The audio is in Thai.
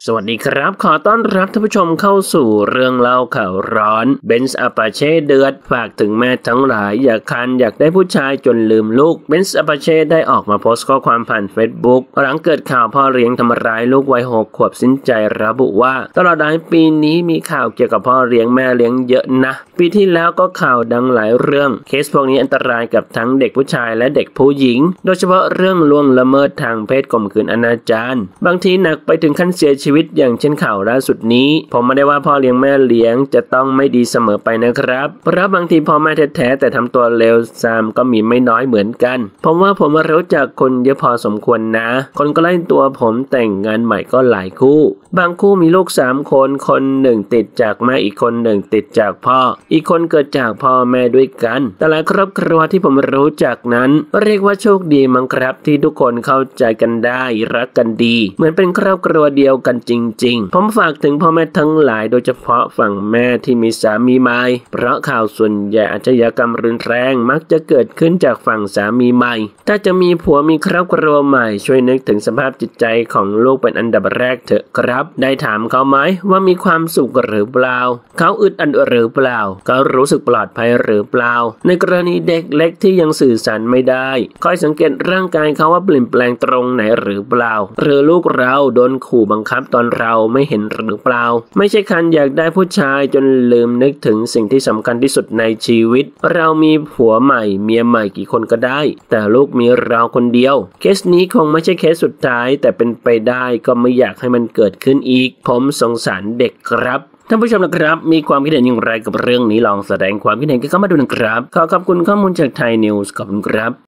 สวัสดีครับขอต้อนรับท่านผู้ชมเข้าสู่เรื่องเล่าข่าวร้อนเบนซ์อาปาเช่เดือดฝากถึงแม่ทั้งหลายอย่าคันอยากได้ผู้ชายจนลืมลูกเบนซ์อาปาเช่ได้ออกมาโพสต์ข้อความผ่านเฟซบุ๊กหลังเกิดข่าวพ่อเลี้ยงทำร้ายลูกวัย6 ขวบสิ้นใจระบุว่าตลอดหลายปีนี้มีข่าวเกี่ยวกับพ่อเลี้ยงแม่เลี้ยงเยอะนะปีที่แล้วก็ข่าวดังหลายเรื่องเคสพวกนี้อันตรายกับทั้งเด็กผู้ชายและเด็กผู้หญิงโดยเฉพาะเรื่องล่วงละเมิดทางเพศข่มขืนอนาจารบางทีหนักไปถึงขั้นเสียชีวิตอย่างเช่นข่าวล่าสุดนี้ผมไม่ได้ว่าพ่อเลี้ยงแม่เลี้ยงจะต้องไม่ดีเสมอไปนะครับเพราะบางทีพ่อแม่แท้ๆแต่ทำตัวเลวทรามก็มีไม่น้อยเหมือนกันผมว่าผมรู้จักคนเยอะพอสมควรนะคนก็ไล่ตัวผมแต่งงานใหม่ก็หลายคู่บางคู่มีลูก3 คนคนหนึ่งติดจากแม่อีกคนหนึ่งติดจากพ่ออีกคนเกิดจากพ่อแม่ด้วยกันแต่หลายครอบครัวที่ผมรู้จักนั้นเรียกว่าโชคดีมั้งครับที่ทุกคนเข้าใจกันได้รักกันดีเหมือนเป็นครอบครัวเดียวกันจริงๆผมฝากถึงพ่อแม่ทั้งหลายโดยเฉพาะฝั่งแม่ที่มีสามีใหม่เพราะข่าวส่วนใหญ่อาชญากรรมรุนแรงมักจะเกิดขึ้นจากฝั่งสามีใหม่ถ้าจะมีผัวมีครอบครัวใหม่ช่วยนึกถึงสภาพจิตใจของลูกเป็นอันดับแรกเถอะครับได้ถามเขาไหมว่ามีความสุขหรือเปล่าเขาอึดอัดหรือเปล่าเขารู้สึกปลอดภัยหรือเปล่าในกรณีเด็กเล็กที่ยังสื่อสารไม่ได้คอยสังเกตร่างกายเขาว่าเปลี่ยนแปลงตรงไหนหรือเปล่าหรือลูกเราโดนขู่บังคับตอนเราไม่เห็นหรือเปล่าไม่ใช่คันอยากได้ผู้ชายจนลืมนึกถึงสิ่งที่สำคัญที่สุดในชีวิตเรามีผัวใหม่เมียใหม่กี่คนก็ได้แต่ลูกมีเราคนเดียวเคสนี้คงไม่ใช่เคสสุดท้ายแต่เป็นไปได้ก็ไม่อยากให้มันเกิดขึ้นอีกผมสงสารเด็กครับท่านผู้ชมนะครับมีความคิดเห็นอย่างไรกับเรื่องนี้ลองแสดงความคิดเห็นกันเข้ามาดูนะครับขอบคุณข้อมูลจากไทยนิวส์ขอบคุณครับ